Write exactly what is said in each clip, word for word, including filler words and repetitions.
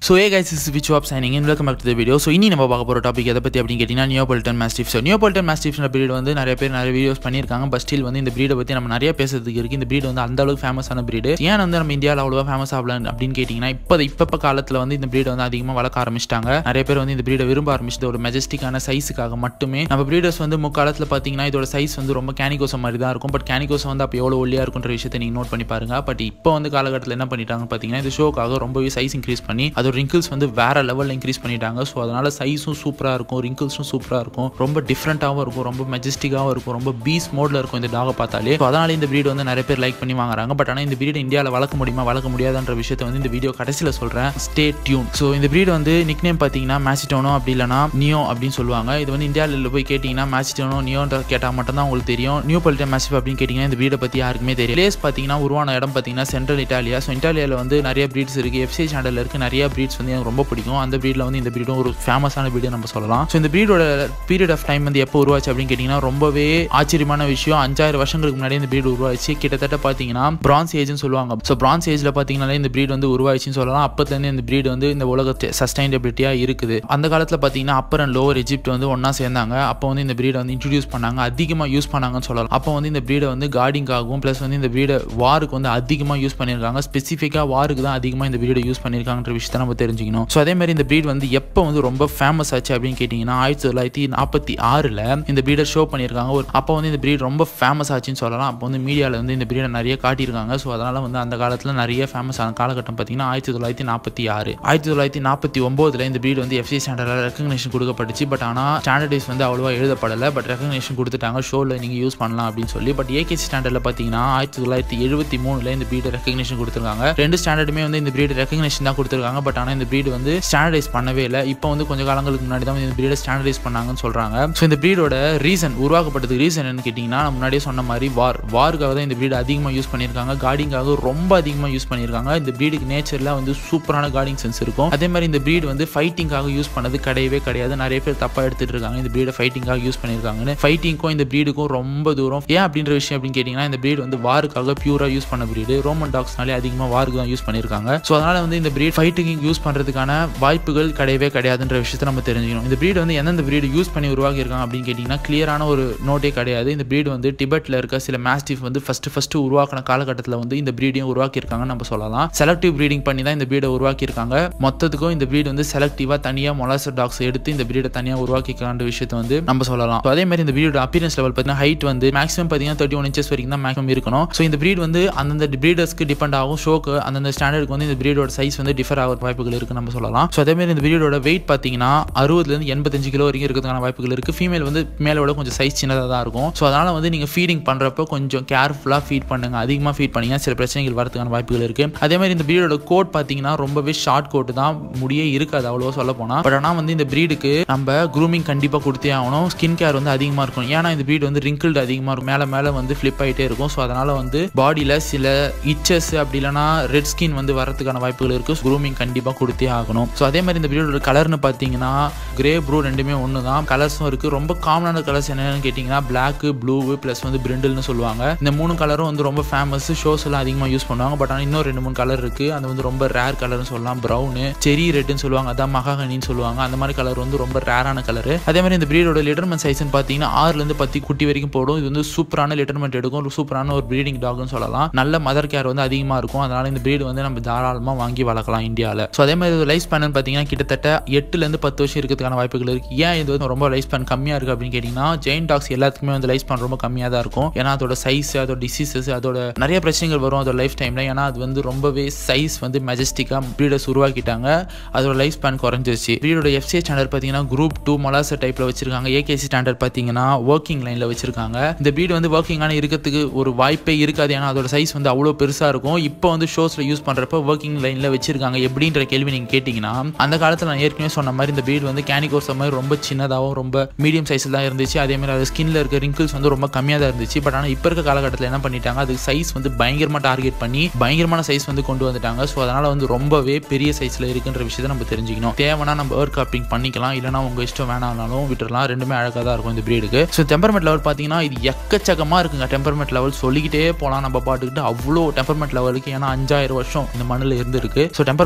So hey guys, this is Vichwap signing in. Welcome back to the video. So இன்னி நம்ம பார்க்க போற topic எதை பத்தி அப்படினு கேட்டினா நியோபாலிட்டன் மாஸ்டிஃப். So நியோபாலிட்டன் மாஸ்டிஃப்ன்ற breed வந்து நிறைய பேர் நிறைய வீடியோஸ் பண்ணிருக்காங்க. பட் ஸ்டில் வந்து இந்த breed பத்தி நம்ம நிறைய பேசுறதுக்கு இருக்கு. இந்த breed வந்து அந்த அளவுக்கு ஃபேமஸான breed. ஏன் வந்து நம்ம இந்தியால அவ்வளவா ஃபேமஸ் ஆகல அப்படினு கேட்டிங்கனா இப்போ இப்பப்ப காலத்துல வந்து இந்த breed வந்து அதிகமா வளர்க்க ஆரம்பிச்சிட்டாங்க. நிறைய பேர் வந்து இந்த breed விரும்ப ஆரம்பிச்சது ஒரு மெஜஸ்டிக்கான சைஸ்க்காக மட்டுமே. நம்ம breeders வந்து முக்காலத்துல பாத்தீங்கன்னா இதோட சைஸ் வந்து ரொம்ப கேனிகோசா மாதிரி தான் இருக்கும். பட் கேனிகோசா வந்து அப்ப எவ்வளவு ஒல்லியா இருக்குன்ற விஷயத்தை நீங்க நோட் பண்ணி பாருங்க. பட் இப்போ வந்து காலகட்டத்துல என்ன பண்ணிட்டாங்க பாத்தீங்கன்னா இந்த ஷோக்காக ரொம்பவே சைஸ் இன்க்ரீஸ் பண்ணி அதோட wrinkles வந்து வேற லெவல்ல இன்க்ரீஸ் பண்ணிட்டாங்க. ஸோ அதனால சைஸும் சூப்பரா இருக்கும், ரிங்கிள்ஸும் சூப்பரா இருக்கும், ரொம்ப டிஃப்ரெண்டாகவும் இருக்கும், ரொம்ப மெஜஸ்டிக்காகவும் இருக்கும், ரொம்ப பீஸ் மோட்ல இருக்கும் இந்த டாகை பார்த்தாலே. ஸோ அதனால இந்த breed வந்து நிறைய பேர் லைக் பண்ணி வாங்குறாங்க. பட் ஆனால் இந்த breed இந்தியாவில் வளர்க்க முடியுமா வளர்க்க முடியாதுன்ற விஷயத்தை வந்து இந்த வீடியோ கடைசியில் சொல்றேன். Stay tuned. ஸோ இந்த breed வந்து நிக் நேம் பார்த்தீங்கன்னா மேசிடோனோ அப்படி இல்லைனா நியோ அப்படின்னு சொல்லுவாங்க. இது வந்து இந்தியாவில் போய் கேட்டிங்கன்னா மேசிடோனோ நியோன்ற கேட்டால் மட்டும் தான் உங்களுக்கு தெரியும். நியோபாலிட்டன் மாஸ்டிஃப் அப்படின்னு கேட்டிங்கன்னா இந்த breed பற்றி யாருக்குமே தெரியும். பிளேஸ் பார்த்தீங்கன்னா உருவான இடம் பார்த்தீங்கன்னா சென்ட்ரல் இட்டாலியா. ஸோ இட்டாலியாவில் வந்து நிறைய breeds இருக்கு. எஃப்சி சேனலில் இருக்கு நிறைய breeds வந்து எனக்கு ரொம்ப பிடிக்கும். அந்த breedல வந்து இந்த breedம் ஒரு ஃபேமஸான breed நம்ம சொல்லலாம். ஸோ இந்த breedoட பீரியட் ஆஃப் டைம் வந்து எப்போ உருவாச்சு அப்படின்னு கேட்டிங்கன்னா ரொம்பவே ஆச்சரியமான விஷயம். அஞ்சாயிரம் வருஷங்களுக்கு முன்னாடி இந்த breed உருவாச்சு. கிட்டத்தட்ட பார்த்தீங்கன்னா பிரான்ஸ் ஏஜ்னு சொல்லுவாங்க. ஸோ பிரான்ஸ் ஏஜ்ல பார்த்தீங்கன்னா இந்த breed வந்து உருவாச்சுன்னு சொல்லலாம். அப்போதுலேருந்து இந்த breed வந்து இந்த உலக சஸ்டைனபிலிட்டியாக இருக்குது. அந்த காலத்தில் பார்த்தீங்கன்னா அப்பர் அண்ட் லோவர் எஜிப்ட் வந்து ஒன்றா சேர்ந்தாங்க. அப்போ வந்து இந்த breed வந்து இன்ட்ரடியூஸ் பண்ணாங்க, அதிகமாக யூஸ் பண்ணாங்கன்னு சொல்லலாம். அப்போ வந்து இந்த breed வந்து கார்டிங்காகவும் ப்ளஸ் வந்து இந்த breed வாருக்கு வந்து அதிகமாக யூஸ் பண்ணியிருக்காங்க. ஸ்பெசிஃபிக்காக வாருக்கு தான் அதிகமாக இந்த breed யூஸ் பண்ணியிருக்காங்கன்ற விஷயத்தை நம்ம தெரிஞ்சுக்கணும். ஸோ அதே மாதிரி இந்த breed வந்து எப்போ வந்து ரொம்ப ஃபேமஸ் ஆச்சு அப்படின்னு கேட்டிங்கன்னா ஆயிரத்தி தொள்ளாயிரத்தி நாற்பத்தி ஆறில் இந்த breeder ஷோ பண்ணியிருக்காங்க. ஒரு அப்போ வந்து இந்த breed ரொம்ப ஃபேமஸ் ஆச்சுன்னு சொல்லலாம். அப்போ வந்து மீடியாவில் வந்து இந்த breed நிறைய காட்டியிருக்காங்க. ஸோ அதனால் வந்து அந்த காலத்தில் நிறைய ஃபேமஸ் ஆன காலகட்டம் பார்த்தீங்கன்னா ஆயிரத்தி தொள்ளாயிரத்தி நாற்பத்தி ஆறு ஆயிரத்தி தொள்ளாயிரத்தி நாற்பத்தி ஒம்போதில் இந்த breed வந்து எஃப்சி ஸ்டாண்டர்டில் ரெகக்னேஷன் கொடுக்கப்பட்டுச்சு. பட் ஆனால் ஸ்டாண்டர்டைஸ் வந்து அவ்வளோவா எழுதப்படலை. பட் ரெகக்னேஷன் கொடுத்துட்டாங்க, ஷோவில் நீங்கள் யூஸ் பண்ணலாம் அப்படின்னு சொல்லி. பட் ஏகேசி ஸ்டாண்டர்டில் பார்த்தீங்கன்னா ஆயிரத்தி தொள்ளாயிரத்தி எழுபத்தி மூணில் இந்த breed ரெகக்னேஷன் கொடுத்துருக்காங்க. ரெண்டு ஸ்டாண்டர்டுமே வந்து இந்த breed ரெகக்னேஷன் தான் கொடுத்துருக்காங்க. பட் ஆனால் இந்த breed வந்து ஸ்டாண்டர்டைஸ் பண்ணவே இல்லை. இப்போ வந்து கொஞ்சம் காலங்களுக்கு முன்னாடி தான் இந்த breed ஸ்டாண்டர்டைஸ் பண்ணாங்கன்னு சொல்றாங்க. ஸோ இந்த breedோட ரீசன் உருவாக்கப்பட்டதுக்கு ரீசன் என்னன்னு கேட்டிங்கன்னா முன்னாடியே சொன்ன மாதிரி வார் வாருக்காக தான் இந்த breed அதிகமாக யூஸ் பண்ணியிருக்காங்க. கார்டிங்காக ரொம்ப அதிகமாக யூஸ் பண்ணியிருக்காங்க. இந்த breedக்கு நேச்சரில் வந்து சூப்பரான கார்டிங் சென்ஸ் இருக்கும். அதே மாதிரி இந்த breed வந்து ஃபைட்டிங்காக யூஸ் பண்ணது கிடையவே கிடையாது. நிறைய பேர் தப்பாக எடுத்துட்டு இருக்காங்க இந்த breed ஃபைட்டிங்காக யூஸ் பண்ணியிருக்காங்கன்னு. ஃபைட்டிங்க்கும் இந்த breedக்கும் ரொம்ப தூரம். ஏன் அப்படின்ற விஷயம் அப்படின்னு கேட்டிங்கன்னா இந்த breed வந்து வாருக்காக பியூரா யூஸ் பண்ண breed. ரோமன் டாக்ஸ்னாலே அதிகமாக வாருக்கு தான் யூஸ் பண்ணியிருக்காங்க. ஸோ அதனால வந்து இந்த breed ஃபைட்டிங் யூஸ் பண்ணுறதுக்கான வாய்ப்புகள் கிடையவே கிடையாதுன்ற விஷயத்தை நம்ம தெரிஞ்சுக்கணும். இந்த breed வந்து எந்தெந்த breed யூஸ் பண்ணி உருவாக்கி இருக்காங்க அப்படின்னு கேட்டிங்கன்னா கிளியரான ஒரு நோட்டே கிடையாது. இந்த breed வந்து டிபெட்டில் இருக்க சில மாஸ்டிஃப் வந்து ஃபர்ஸ்ட் ஃபர்ஸ்ட் உருவாக்கின காலகட்டத்தில் வந்து இந்த breeடையும் உருவாக்கி இருக்காங்கன்னு நம்ம சொல்லலாம். செலக்டிவ் ப்ரீடிங் பண்ணி தான் இந்த breed உருவாக்கி இருக்காங்க. மொத்தத்துக்கும் இந்த breed வந்து செலக்டிவாக தனியாக மொலாசர் டாக்ஸ் எடுத்து இந்த breed தனியாக உருவாக்கிக்கான விஷயத்தை வந்து நம்ம சொல்லலாம். அதே மாதிரி இந்த breed அப்பியரன்ஸ் லெவல் பார்த்தீங்கன்னா ஹைட் வந்து மேக்ஸிமம் பார்த்தீங்கன்னா தேர்ட்டி ஒன் இன்ச்சஸ் வரைக்கும் தான் மேக்ஸிமம் இருக்கணும். ஸோ இந்த breed வந்து அந்தந்த breedersக்கு டிபெண்ட் ஆகும். ஷோக்கு அந்தந்த ஸ்டாண்டர்டுக்கு வந்து இந்த breedோட சைஸ் வந்து டிஃபர் ஆகிற வாய்ப்புகள் இருக்கு நம்ம சொல்லலாம். ஸோ அதே மாதிரி இந்த breedோட வெயிட் பார்த்தீங்கன்னா அறுபதுலேருந்து எண்பத்தஞ்சு கிலோ வரைக்கும் இருக்கிறதுக்கான வாய்ப்புகள் இருக்குது. ஃபீமேல் வந்து மேலோட கொஞ்சம் சைஸ் சின்னதாக தான் இருக்கும். ஸோ அதனால் வந்து நீங்கள் ஃபீடிங் பண்ணுறப்போ கொஞ்சம் கேர்ஃபுல்லாக ஃபீட் பண்ணுங்க. அதிகமாக ஃபீட் பண்ணிங்கன்னா சில பிரச்சனைகள் வரதுக்கான வாய்ப்புகள் இருக்குது. அதே மாதிரி இந்த breedோட கோட் பார்த்தீங்கன்னா ரொம்பவே ஷார்ட் கோட் தான், முடியே இருக்காது அவ்வளோ சொல்ல போனால். பட் ஆனால் வந்து இந்த breedக்கு நம்ம க்ரூமிங் கண்டிப்பாக கொடுத்தே ஆகணும். ஸ்கின் கேர் வந்து அதிகமாக இருக்கும். ஏன்னா இந்த breed வந்து ரிங்கிள்டு அதிகமாக இருக்கும், மேலே மேலே வந்து ஃப்ளிப் ஆகிட்டே இருக்கும். ஸோ அதனால் வந்து பாடியில் சில இச்சஸ் அப்படி இல்லைனா ரெட் ஸ்கின் வந்து வரதுக்கான வாய்ப்புகள் இருக்குது. க்ரூமிங் கண்டிப்பாக கொடுத்தே ஆகணும். ஸோ அதே மாதிரி இந்த breedோட கலர்னு பார்த்தீங்கன்னா கிரே ப்ரூ ரெண்டுமே ஒன்று தான். கலர்ஸும் இருக்குது. ரொம்ப காமனான கலர்ஸ் என்னென்னு கேட்டிங்கன்னா பிளாக், ப்ளூ ப்ளஸ் வந்து பிரிண்டில்னு சொல்லுவாங்க. இந்த மூணு கலரும் வந்து ரொம்ப ஃபேமஸ். ஷோஸ் எல்லாம் அதிகமாக யூஸ் பண்ணுவாங்க. பட் ஆனால் இன்னும் ரெண்டு மூணு கலர் இருக்குது. அது வந்து ரொம்ப ரேர் கலர்னு சொல்லலாம். ப்ரௌனு, செரி ரெட்டுன்னு சொல்லுவாங்க, அதான் மகாகனின்னு சொல்லுவாங்க. அந்த மாதிரி கலர் வந்து ரொம்ப ரேரான கலர். அதே மாதிரி இந்த breedோட லிட்டர்மெண்ட் சைஸ்ன்னு பார்த்தீங்கன்னா ஆறுலேருந்து பத்து குட்டி வரைக்கும் போடும். இது வந்து சூப்பரான லிட்டர்மெண்ட் எடுக்கும். சூப்பரான ஒரு ப்ரீடிங் டாக்னு சொல்லலாம். நல்ல மதர் கேர் வந்து அதிகமாக இருக்கும். அதனால இந்த breed வந்து நம்ம தாராளமாக வாங்கி வளர்க்கலாம் இந்தியாவில். ஸோ அதே மாதிரி லைஃப் ஸ்பேன் பார்த்தீங்கன்னா கிட்டத்தட்ட எட்டுலேருந்து பத்து வருஷம் இருக்கிறதுக்கான வாய்ப்புகள் இருக்குது. ஏன் இது வந்து ரொம்ப லைஃப் ஸ்பேன் கம்மியாக இருக்குது அப்படின்னு கேட்டிங்கன்னா ஜெயின் டாக்ஸ் எல்லாத்துக்குமே வந்து லைஃப் ஸ்பேன் ரொம்ப கம்மியாக தான் இருக்கும். ஏன்னா அதோட சைஸ், அதோட டிசீசஸ், அதோட நிறைய பிரச்சனைகள் வரும் அதோட லைஃப் டைமில். ஏன்னா அது வந்து ரொம்பவே சைஸ் வந்து மெஜஸ்டிக்காக ப்ரீடர்ஸ் உருவாக்கிட்டாங்க. அதோட லைஃப் ஸ்பேன் குறைஞ்சிருச்சு. breedோட எஃப்சி ஸ்டாண்டர்ட் பார்த்தீங்கன்னா குரூப் டூ மொலாசர் டைப்பில் வச்சிருக்காங்க. ஏகேசி ஸ்டாண்டர்ட் பார்த்தீங்கன்னா ஒர்க்கிங் லைனில் வச்சிருக்காங்க. இந்த breed வந்து ஒர்க்கிங்கான இருக்கிறதுக்கு ஒரு வாய்ப்பே இருக்காது. ஏன்னா அதோட சைஸ் வந்து அவ்வளோ பெருசாக இருக்கும். இப்போ வந்து ஷோஸில் யூஸ் பண்ணுறப்ப ஒர்க்கிங் லைனில் வச்சிருக்காங்க. எப்படின்ற கேள்வி நீங்கள் கேட்டிங்கன்னா அந்த காலத்தில் நான் ஏற்கனவே சொன்ன மாதிரி இந்த breed வந்து கேனிகோசா மாதிரி ரொம்ப சின்னதாகவும் ரொம்ப மீடியம் சைஸில் தான் இருந்துச்சு. அதே மாதிரி அது ஸ்கின்ல இருக்க ரிங்கிள்ஸ் வந்து ரொம்ப கம்மியாக தான் இருந்துச்சு. பட் ஆனால் இப்போ இருக்க காலகட்டத்தில் என்ன பண்ணிட்டாங்க, அது சைஸ் வந்து பயங்கரமாக டார்கெட் பண்ணி பயங்கரமான சைஸ் வந்து கொண்டு வந்துட்டாங்க. ஸோ அதனால் வந்து ரொம்பவே பெரிய சைஸில் இருக்குன்ற விஷயத்தை நம்ம தெரிஞ்சுக்கணும். தேவைன்னா நம்ம ஏர் காப்பிங் பண்ணிக்கலாம், இல்லைனா உங்கள் இஷ்டம் வேணாலும் விட்டுறலாம். ரெண்டுமே அழகாக தான் இருக்கும் இந்த breedக்கு. ஸோ டெம்பர்மெண்ட் லெவல் பார்த்தீங்கன்னா இது எக்கச்சக்கமாக இருக்குங்க. டெம்பர்மெண்ட் லெவல் சொல்லிக்கிட்டே போகலாம் நம்ம பாட்டுக்கிட்டு. அவ்வளோ டெம்பர்மெண்ட் லெவலுக்கு. ஏன்னா அஞ்சாயிரம் வருஷம் இந்த மண்ணில் இருந்திருக்கு. ஸோ டெம்பர்மெண்ட் லெவலில்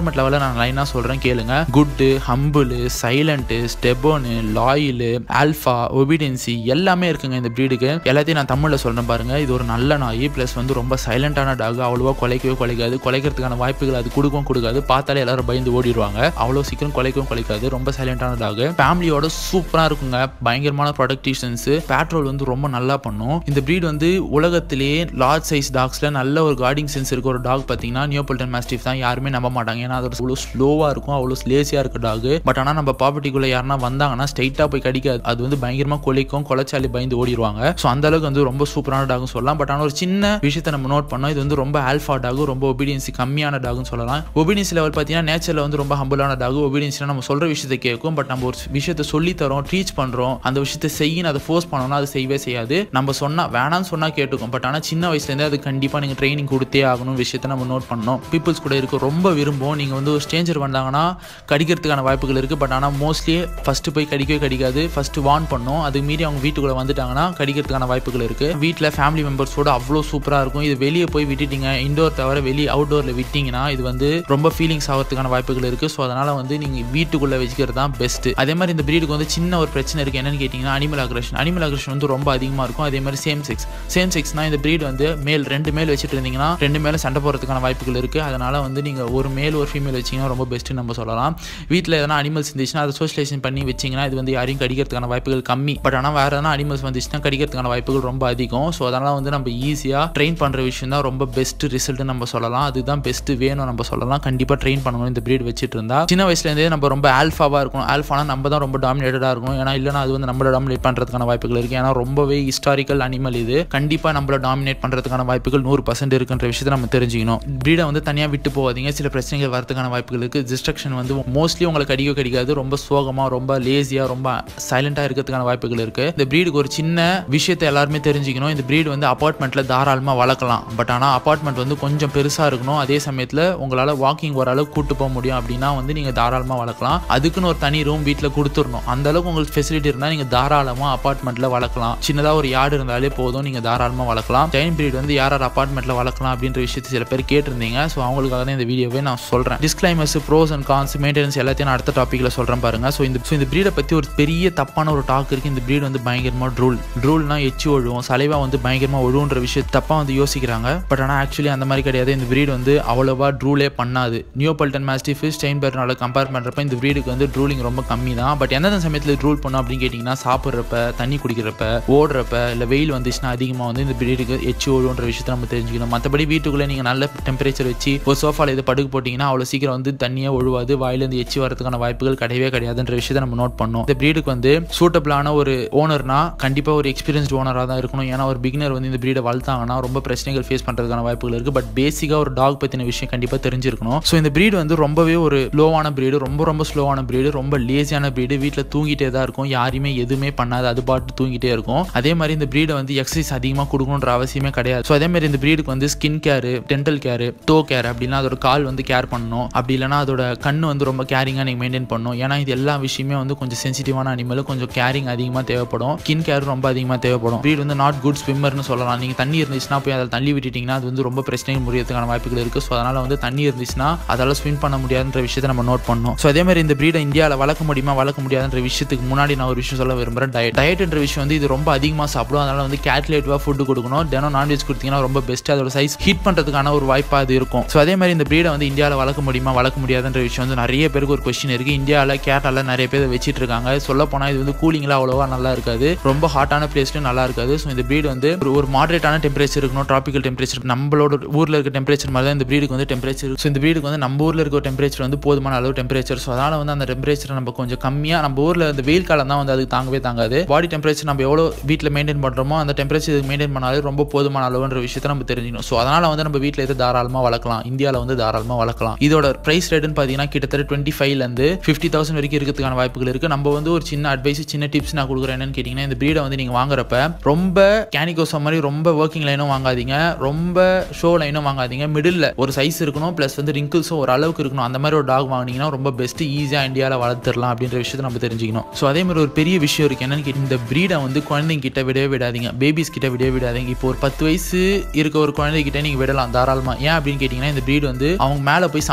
நான் லைனாக சொல்கிறேன் கேளுங்க. Good, humble, silent, stubborn, loyal, alpha, obedience எல்லாமே இருக்குங்க இந்த ப்ரீடுக்கு. எல்லாத்தையும் நான் தமிழில் சொல்கிறேன் பாருங்க. இது ஒரு நல்ல நாய், ப்ளஸ் வந்து ரொம்ப சைலண்டான டாக். அவ்வளோவா குலைக்கவே குலைக்காது, குலைக்கிறதுக்கான வாய்ப்புகள் அது கொடுக்கவும் கொடுக்காது. பார்த்தாலே எல்லாரும் பயந்து ஓடிடுவாங்க. அவ்வளோ சீக்கிரம் குலைக்கவும் குலைக்காது, ரொம்ப சைலண்டான டாக். ஃபேமிலியோட சூப்பராக இருக்குங்க. பயங்கரமான ப்ரொடக்டிஷன்ஸ், பேட்ரோல் வந்து ரொம்ப நல்லா பண்ணும். இந்த ப்ரீட் வந்து உலகத்திலேயே லார்ஜ் சைஸ் டாக்ஸ்ல நல்ல ஒரு கார்டிங் சென்ஸ் இருக்க ஒரு டாக் பார்த்தீங்கன்னா நியோபால்டன் மாஸ்டிஃப் தான். யாருமே நம்ப மாட்டாங்க, ஏன்னா அது அவ்வளோ ஸ்லோவாக இருக்கும், அவ்வளோ லேசியாக இருக்க டாக். பட் ஆனால் நம்ம ப்ராப்பர்ட்டிக்குள்ள யாருன்னா வந்தாங்கன்னா ஸ்ட்ரைட்டாக போய் கடிக்காது. அது வந்து பயங்கரமாக கொலைக்கும், கொலைச்சாலி பயந்து ஓடிடுவாங்க. ஸோ அந்த அளவுக்கு வந்து ரொம்ப சூப்பரான டாக்னு சொல்லலாம். பட் ஆனால் ஒரு சின்ன விஷயத்தை நம்ம நோட் பண்ணோம், இது வந்து ரொம்ப ஆல்ஃபா டாக், ரொம்ப ஒபீடியன்சி கம்மியான டாக்னு சொல்லலாம். ஒபீடியன்ஸ் லெவல் பார்த்தீங்கன்னா நேச்சரில் வந்து ரொம்ப ஹம்பிளான டாக். ஒபீடியன்ஸ்னா நம்ம சொல்கிற விஷயத்தை கேட்கும், பட் நம்ம ஒரு விஷயத்தை சொல்லி தரோம், டீச் பண்ணுறோம், அந்த விஷயத்தை செய்யணும், அதை ஃபோர்ஸ் பண்ணோம்னா அது செய்யவே செய்யாது. நம்ம சொன்னால் வேணான்னு சொன்னால் கேட்டுக்கும். பட் ஆனால் சின்ன வயசுலேருந்தே அது கண்டிப்பாக நீங்கள் ட்ரைனிங் கொடுத்தே ஆகணும் விஷயத்தை நம்ம நோட் பண்ணணும். பீப்புள்ஸ் கூட இருக்க ரொம்ப விரும்பும். நீங்கள் வந்து ஒரு ஸ்ட்ரேஞ்சர் வந்தாங்கன்னா கடிக்கிறதுக்கான வாய்ப்புகள் இருக்குது. பட் ஆனால் மோஸ்ட்லி ஃபஸ்ட்டு போய் கடிக்கவே கடிக்காது, ஃபஸ்ட்டு வார்ன் பண்ணும். அது மீறி அவங்க வீட்டுக்குள்ளே வந்துட்டாங்கன்னா கடிக்கிறதுக்கான வாய்ப்புகள் இருக்குது. வீட்டில் ஃபேமிலி மெம்பர்ஸோட அவ்வளோ சூப்பராக இருக்கும். இது வெளியே போய் விட்டுட்டீங்க, இண்டோர் தவிர வெளியே அவுட்டோரில் விட்டிங்கன்னா இது வந்து ரொம்ப ஃபீலிங்ஸ் ஆகிறதுக்கான வாய்ப்புகள் இருக்குது. ஸோ அதனால் வந்து நீங்கள் வீட்டுக்குள்ளே வச்சுக்கிறது தான் பெஸ்ட்டு. அதே மாதிரி இந்த ப்ரீடுக்கு வந்து சின்ன ஒரு பிரச்சனை இருக்குது. என்னன்னு கேட்டிங்கன்னா அனிமல் அக்ரஷன். அனிமல் அக்ரஷன் வந்து ரொம்ப அதிகமாக இருக்கும். அதே மாதிரி சேம் செக்ஸ் சேம் செக்ஸ்னா இந்த ப்ரீட் வந்து மேல் ரெண்டு மேல் வச்சுட்டு இருந்தீங்கன்னா ரெண்டு மேலே சண்டை போகிறதுக்கான வாய்ப்புகள் இருக்குது. அதனால் வந்து நீங்கள் ஒரு மேல் ஒரு ஃபீமேல் வச்சிங்கன்னா ரொம்ப பெஸ்ட்டு நம்ம சொல்லலாம். வீட்டில் எதனா அனிமல்ஸ் இருந்துச்சுன்னா அதை சோஷியலைசேஷன் பண்ணி வச்சிங்கன்னா இது வந்து யாரையும் கடிக்கிறதுக்கான வாய்ப்புகள் கம்மி. பட் ஆனால் வேறு எதனா அனிமல்ஸ் வந்துச்சுன்னா கடிக்கிறதுக்கான வாய்ப்புகள் ரொம்ப அதிகம். ஸோ அதனால் வந்து நம்ம ஈஸியாக ட்ரெயின் பண்ணுற விஷயம் தான் ரொம்ப பெஸ்ட்டு ரிசல்ட்டு நம்ம சொல்லலாம். அதுதான் பெஸ்ட்டு வேணும் நம்ம சொல்லலாம். கண்டிப்பாக ட்ரெயின் பண்ணணும் இந்த ப்ரீட் வச்சுட்டு இருந்தா. சின்ன வயசுலேருந்தே நம்ம ரொம்ப ஆல்ஃபாவாக இருக்கணும். ஆல்ஃபானா நம்ம தான் ரொம்ப டாமினேட்டடாக இருக்கணும். ஏன்னா இல்லைனா அது வந்து நம்மளை டாமினேட் பண்ணுறதுக்கான வாய்ப்புகள் இருக்குது. ஏன்னா ரொம்பவே ஹிஸ்டாரிக்கல் அனிமல் இது. கண்டிப்பாக நம்மளை டாமினேட் பண்ணுறதுக்கான வாய்ப்புகள் நூறு பர்சன்ட் இருக்குன்ற விஷயத்தை நம்ம தெரிஞ்சுக்கணும். ப்ரீடை வந்து தனியாக விட்டு போகாதீங்க. சில பிரச்சனைகள் வரதுக்கான வாய்ப்புகள் இருக்குது. டிஸ்ட்ரக்ஷன் வந்து மோஸ்ட்லி உங்களுக்கு கடிக்க கடிக்காது. ரொம்ப சோகமாக, ரொம்ப லேசியாக, ரொம்ப சைலண்டாக இருக்கிறதுக்கான வாய்ப்புகள் இருக்குது. இந்த ப்ரீடுக்கு ஒரு சின்ன விஷயத்தை எல்லாருமே தெரிஞ்சுக்கணும். இந்த ப்ரீடு வந்து அப்பார்ட்மெண்ட்டில் தாராளமாக வளர்க்கலாம். பட் ஆனால் அப்பார்ட்மெண்ட் வந்து கொஞ்சம் பெருசாக இருக்கணும். அதே சமயத்தில் உங்களால் வாக்கிங் ஒரு அளவுக்கு கூட்டு போக முடியும் அப்படின்னா வந்து நீங்கள் தாராளமாக வளர்க்கலாம். அதுக்குன்னு ஒரு தனி ரூம் வீட்டில் கொடுத்துடணும். அந்த அளவுக்கு உங்களுக்கு ஃபெசிலிட்டி இருந்தால் நீங்கள் தாராளமாக அப்பார்ட்மெண்ட்டில் வளர்க்கலாம். சின்னதாக ஒரு யார்டு இருந்தாலே போதும், நீங்கள் தாராளமாக வளர்க்கலாம். ஜெயின் ப்ரீட் வந்து யார் யார் அப்பார்ட்மெண்ட்டில் வளர்க்கலாம் அப்படின்ற விஷயத்தை சில பேர் கேட்டிருந்தீங்க. ஸோ அவங்களுக்காக தான் இந்த வீடியோவே நான் சொல்கிறேன். Disclaimers, pros and cons, maintenance எல்லாத்தையும் நான் அடுத்த டாப்பிக்கில் சொல்கிறேன் பாருங்க. ஸோ இந்த இந்த ப்ரீடை பற்றி ஒரு பெரிய தப்பான ஒரு டாக் இருக்குது. இந்த ப்ரீட் வந்து பயங்கரமாக ட்ரூல் ட்ரூல்னா எச்சு ஒழுவும், சலைவா வந்து பயங்கரமாக ஒழுவுன்ற விஷயம் தப்பாக வந்து யோசிக்கிறாங்க. பட் ஆனால் ஆக்சுவலி அந்த மாதிரி கிடையாது. இந்த ப்ரீட் வந்து அவ்வளோவா ட்ரூலே பண்ணாது. நியோபால்டன் மாஸ்டிஃப், ஸ்டெயின்பெர்னால கம்பேர் பண்ணுறப்ப இந்த ப்ரீடுக்கு வந்து ட்ரூலிங் ரொம்ப கம்மி தான். பட் எந்தெந்த சமயத்தில் ட்ரூல் பண்ணும் அப்படின்னு கேட்டிங்கன்னா சாப்பிட்றப்ப, தண்ணி குடிக்கிறப்ப, ஓடுறப்ப, இல்லை வெயில் வந்துச்சுன்னா அதிகமாக வந்து இந்த ப்ரீடுக்கு எச்சு ஒழுவுன்ற விஷயத்தை நம்ம தெரிஞ்சுக்கணும். மற்றபடி வீட்டுக்குள்ளே நீங்கள் நல்ல டெம்பரேச்சர் வச்சு ஒரு சோஃபாவில் இது படுக்க போட்டிங்கன்னா அவ்வளோ சீக்கிரம் வந்து தண்ணியே ஒழுவாது, வாயிலேருந்து எச்சு வரதுக்கான வாய்ப்புகள் கிடையவே கிடையாதுன்ற விஷயத்தை நம்ம நோட் பண்ணணும். இந்த ப்ரீடுக்கு வந்து சூட்டபிளான ஒரு ஓனர்னா கண்டிப்பாக ஒரு எக்ஸ்பீரியன்ஸ்ட் ஓனராக தான் இருக்கணும். ஏன்னா ஒரு பிகினர் வந்து இந்த ப்ரீடை வளர்த்தாங்கன்னா ரொம்ப பிரச்சனைகள் ஃபேஸ் பண்ணுறதுக்கான வாய்ப்புகள் இருக்குது. பட் பேசிக்காக ஒரு டாக் பற்றின விஷயம் கண்டிப்பாக தெரிஞ்சிருக்கணும். ஸோ இந்த ப்ரீடு வந்து ரொம்பவே ஒரு ஸ்லோவான ப்ரீடு, ரொம்ப ரொம்ப ஸ்லோவான ப்ரீடு, ரொம்ப லேசியான ப்ரீடு. வீட்டில் தூங்கிட்டே தான் இருக்கும், யாருமே எதுவுமே பண்ணாது, அது பாட்டு தூங்கிட்டே இருக்கும். அதே மாதிரி இந்த ப்ரீடை வந்து எக்ஸசைஸ் அதிகமாக கொடுக்கணுன்ற அவசியமே கிடையாது. ஸோ அதே மாதிரி இந்த ப்ரீடுக்கு வந்து skin care, dental care, toe care அப்படின்னா அதோட கால் வந்து கேர் பண்ணணும். அப்படி இல்லைனா அதோட கண்ணு வந்து ரொம்ப கேரிங்காக நீங்கள் மெயின்டைன் பண்ணணும். ஏன்னா இது எல்லா விஷயமே வந்து கொஞ்சம் சென்சிட்டிவான அனிமல், கொஞ்சம் கேரிங் அதிகமாக தேவைப்படும். ஸ்கின் கேர் ரொம்ப அதிகமாக தேவைப்படும். ப்ரீட் வந்து நாட் குட் ஸ்விம்மர்னு சொல்லலாம். நீங்கள் தண்ணி இருந்துச்சுன்னா போய் அதை தள்ளி விட்டுட்டிங்கன்னா அது வந்து ரொம்ப பிரச்சனைகள் முடியறதுக்கான வாய்ப்புகள் இருக்குது. ஸோ அதனால் வந்து தண்ணி இருந்துச்சுன்னா அதால் ஸ்விம் பண்ண முடியாதுன்ற விஷயத்தை நம்ம நோட் பண்ணணும். ஸோ அதே மாதிரி இந்த ப்ரீடை இந்தியாவில் வளர்க்க முடியுமா வளர்க்க முடியாதுன்ற விஷயத்துக்கு முன்னாடி நான் ஒரு விஷயம் சொல்ல விரும்புகிறேன். டயட் டயட்ன்ற விஷயம் வந்து இது ரொம்ப அதிகமாக சாப்பிடும். அதனால் வந்து கேல்குலேட்டிவாக ஃபுட்டு கொடுக்கணும். தினம் நான்வெஜ் கொடுத்தீங்கன்னா ரொம்ப பெஸ்ட்டு. அதோட சைஸ் ஹீட் பண்ணுறதுக்கான ஒரு வாய்ப்பாக அது இருக்கும். ஸோ அதே மாதிரி இந்த ப்ரீடை வந்து இந்தியாவில் வளர்க்க முடியுமா வளர்க்க முடியாதுன்ற விஷயம் வந்து நிறைய பேருக்கு ஒரு கொஸ்டின் இருக்குது. இந்தியாவில் கேட்டால நிறைய பேர் வச்சிட்டு இருக்காங்க. சொல்ல போனால் இது வந்து கூலிங்கில் அவ்வளோவா நல்லா இருக்காது, ரொம்ப ஹாட்டான பிளேஸ்லையும் நல்லா இருக்காது. ஸோ இந்த ப்ரீட் வந்து ஒரு மாடரேட்டான டெம்பரேச்சர் இருக்கணும், ட்ராபிக்கல் டெம்பரேச்சர். நம்மளோட ஊரில் இருக்க டெம்பரேச்சர் மாதிரி தான் இந்த ப்ரீடுக்கு வந்து டெம்பரேச்சர். ஸோ இந்த ப்ரீடுக்கு வந்து நம்ம ஊரில் இருக்க டெம்பரேச்சர் வந்து போதுமான அளவு டெம்பரேச்சர். ஸோ அதனால் வந்து அந்த டெம்பரேச்சரை நம்ம கொஞ்சம் கம்மியாக, நம்ம ஊரில் இந்த வெயில் காலம் தான் வந்து அதுக்கு தாங்கவே தாங்காது. பாடி டெம்பரேச்சர் நம்ம எவ்வளோ வீட்டில் மெயின்டைன் பண்ணுறோமோ அந்த டெம்பரேச்சர் மெயின்டைன் பண்ணாலே ரொம்ப போதுமான அளவுன்ற விஷயத்தை நம்ம தெரிஞ்சுக்கணும். ஸோ அதனால் வந்து நம்ம வீட்டில் எது தாராளமாக வளர்க்கலாம், இந்தியாவில் வந்து தாராளமாக வளர்க்கலாம். இதோட பிரைஸ் ரேட்டுன்னு பார்த்தீங்கன்னா கிட்டத்தட்ட டுவெண்ட்டி ஃபைவ்லேருந்து ஃபிஃப்டி தௌசண்ட் வரைக்கும் இருக்கிறதுக்கான வாய்ப்புகள் இருக்குது. நம்ம வந்து ஒரு சின்ன அட்வைஸ், சின்ன டிப்ஸ் நான் கொடுக்குறேன். என்னன்னு கேட்டிங்கன்னா இந்த ப்ரீடை வந்து நீங்கள் வாங்குறப்ப ரொம்ப கேனிகோசா மாதிரி ரொம்ப ஒர்க்கிங் லைனும் வாங்காதீங்க, ரொம்ப ஷோ லைனும் வாங்காதீங்க. மிடில் ஒரு சைஸ் இருக்கணும், ப்ளஸ் வந்து ரிங்கிள்ஸும் ஒரு அளவுக்கு இருக்கணும். அந்த மாதிரி ஒரு டாக் வாங்கினீங்கன்னா ரொம்ப பெஸ்ட், ஈஸியாக இந்தியாவில் வளர்த்துடலாம் அப்படின்ற விஷயத்தை நம்ம தெரிஞ்சுக்கணும். ஸோ அதே மாதிரி ஒரு பெரிய விஷயம் இருக்குது. என்னன்னு கேட்டு இந்த ப்ரீடை வந்து குழந்தைங்க கிட்ட விடவே விடாதீங்க, பேபிஸ் கிட்ட விடவே விடாதீங்க. இப்போ ஒரு பத்து வயசு இருக்க ஒரு குழந்தைகிட்ட நீங்கள் விடலாம் தாராளமாக. ஏன் அப்படின்னு கேட்டிங்கன்னா இந்த ப்ரீடு வந்து அவங்க மேலே போய் சாஞ்சிராது.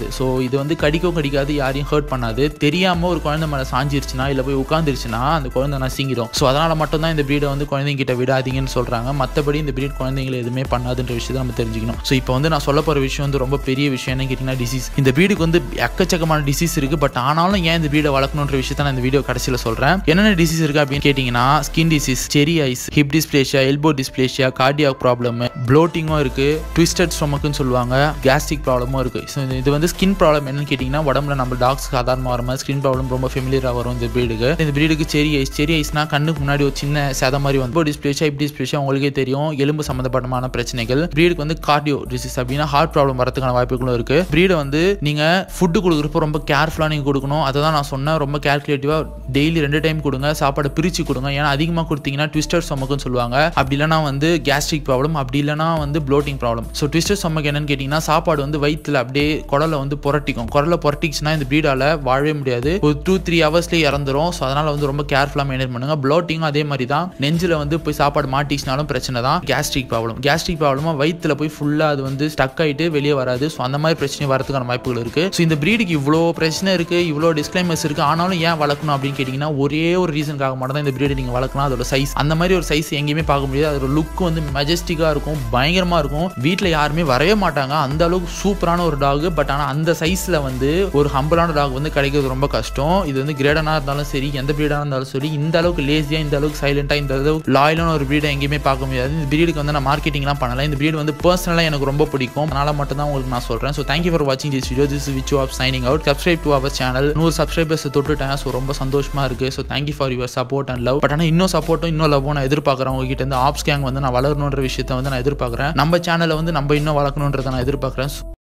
ஸோ இது வந்து கடிக்கவும் கடிக்காது, யாரையும் ஹர்ட் பண்ணாது. தெரியாமல் ஒரு குழந்தை மேலே சாஞ்சிருச்சுன்னா இல்லை போய் உட்காந்துருச்சுன்னா அந்த குழந்தை நசிங்கிடும். ஸோ அதனால் மட்டும்தான் இந்த ப்ரீடை வந்து குழந்தைங்கிட்ட விடாதீங்கன்னு சொல்கிறாங்க. மற்றபடி இந்த ப்ரீட் குழந்தைங்களை எதுவுமே பண்ணாதுன்ற விஷயத்தை நம்ம தெரிஞ்சுக்கணும். ஸோ இப்போ வந்து நான் சொல்ல போகிற விஷயம் வந்து ரொம்ப பெரிய விஷயம் என்ன கேட்டிங்கன்னா டிசீஸ். இந்த ப்ரீடுக்கு வந்து எக்கச்சக்கமான டிசீஸ் இருக்குது. பட் ஆனாலும் ஏன் இந்த ப்ரீடை வளர்க்கணுன்ற விஷயத்தை நான் இந்த வீடியோ கடைசியில் சொல்கிறேன். என்னென்ன டிசீஸ் இருக்குது அப்படின்னு கேட்டிங்கன்னா skin disease, cherry eyes, hip dysplasia, elbow dysplasia, cardiac problem, ப்ளோட்டிங்கும் இருக்குது, ட்விஸ்டட் ஸ்டொமக்குன்னு சொல்லுவாங்க, கேஸ்ட்ரிக் ப்ராப்ளமும் இருக்குது. ஸோ இது வந்து ஸ்கின் ப்ராப்ளம் என்னன்னு கேட்டிங்கன்னா உடம்புல நம்ம டாக்ஸ் சாதாரணமாக வர மாதிரி ஸ்கின் ப்ராப்ளம் ரொம்ப ஃபெமிலியராக வரும் இந்த ப்ரீடுக்கு. இந்த ப்ரீடுக்கு செரி ஐஸ், செரி ஐஸ்னா கண்ணுக்கு முன்னாடி ஒரு சின்ன சேத மாதிரி வந்து டிஸ்பிளேஷியா, ஹிப் டிஸ்பிளேஷியா உங்களுக்கே தெரியும், எலும்பு சம்பந்தப்பட்டமான பிரச்சனைகள். ப்ரீடுக்கு வந்து கார்டியோ டிசீஸ் அப்படின்னா ஹார்ட் ப்ராப்ளம் வரதுக்கான வாய்ப்புகளும் இருக்குது. ப்ரீடை வந்து நீங்கள் ஃபுட்டு கொடுக்குறப்போ ரொம்ப கேர்ஃபுல்லாக நீங்கள் கொடுக்கணும். அதை தான் நான் சொன்னேன், ரொம்ப கேல்குலேட்டிவாக டெய்லி ரெண்டு டைம் கொடுங்க, சாப்பாடு பிரித்து கொடுங்க. ஏன்னா அதிகமாக கொடுத்தீங்கன்னா ட்விஸ்டட் ஸ்டொமக்குன்னு சொல்லுவாங்க, அப்படி இல்லைனா வந்து கேஸ்ட்ரிக் ப்ராப்ளம், அப்படி இல்லைனா வந்து bloating problem. So twisted stomach என்னன்னு கேட்டிங்கன்னா சாப்பாடு வந்து வயிற்றில் அப்படியே குடலை வந்து புரட்டிக்கும். குடலை புரட்டிச்சுன்னா இந்த ப்ரீடால் வாழவே முடியாது, ஒரு டூ த்ரீ ஹவர்ஸ்லேயே இறந்துரும். ஸோ அதனால் வந்து ரொம்ப கேர்ஃபுல்லாக மெயின்டைன் பண்ணுங்க. ப்ளோட்டிங்கும் அதே மாதிரி தான், நெஞ்சில் வந்து போய் சாப்பாடு மாட்டிச்சுனாலும் பிரச்சனை தான். கேஸ்ட்ரிக் ப்ராப்ளம் கேஸ்ட்ரிக் ப்ராப்ளமாக வயிற்றில் போய் ஃபுல்லாக அது வந்து ஸ்டக் ஆகிட்டு வெளியே வராது. ஸோ அந்த மாதிரி பிரச்சனை வரதுக்கான வாய்ப்புகள் இருக்குது. ஸோ இந்த ப்ரீடுக்கு இவ்வளோ பிரச்சனை இருக்குது, இவ்வளோ டிஸ்க்ளைமர்ஸ் இருக்குது, ஆனாலும் ஏன் வளர்க்கணும் அப்படின்னு கேட்டிங்கன்னா ஒரே ஒரு ரீசனுக்காக மட்டும் தான் இந்த ப்ரீடை நீங்கள் வளர்க்கலாம். அதோட சைஸ், அந்த மாதிரி ஒரு சைஸ் எங்கேயுமே பார்க்க முடியாது. அதோட லுக் வந்து மெஜஸ்டிக்காக இருக்கும், பயங்கரமாக இருக்கும். வீட்டில் யாருமே வரவே மாட்டாங்க, அந்த அளவுக்கு சூப்பரான ஒரு டாக். பட் ஆனால் அந்த சைஸில் வந்து ஒரு ஹம்பிளான டாக் வந்து கிடைக்கிறது ரொம்ப கஷ்டம். இது வந்து கிரேடனாக இருந்தாலும் சரி, எந்த ப்ரீடாக இருந்தாலும் சரி, இந்த அளவுக்கு லேசியாக, இந்த அளவுக்கு சைலண்டாக, இந்த அளவுக்கு லாயலான ஒரு ப்ரீடை எங்கேயுமே பார்க்க முடியாது. இந்த ப்ரீடுக்கு வந்து நான் மார்க்கெட்டிங்லாம் பண்ணல. இந்த ப்ரீடு வந்து பர்சனலாக எனக்கு ரொம்ப பிடிக்கும், அதனால் மட்டும் தான் உங்களுக்கு நான் சொல்கிறேன். ஸோ தேங்க்யூ ஃபார் வாட்சிங் this video. This which of signing out. Subscribe to our channel. நூறு சப்ஸ்கிரைபர்ஸ் தொட்டுட்டேன். ஸோ ரொம்ப சந்தோஷமாக இருக்குது. So thank you for your support and love. But ஆனால் இன்னும் சப்போர்ட்டும் இன்னும் லவ்வும் நான் எதிர்பார்க்குறேன் உங்ககிட்ட இருந்து. ஆப்ஸ் கேங் வந்து நான் வளரணுன்ற விஷயத்தை வந்து நான் எதிர்பார்க்குறேன். நம்ம சேனலை வந்து நம்ம இன்னும் வளர்க்கணுன்றதை நான் எதிர்பார்க்குறேன்.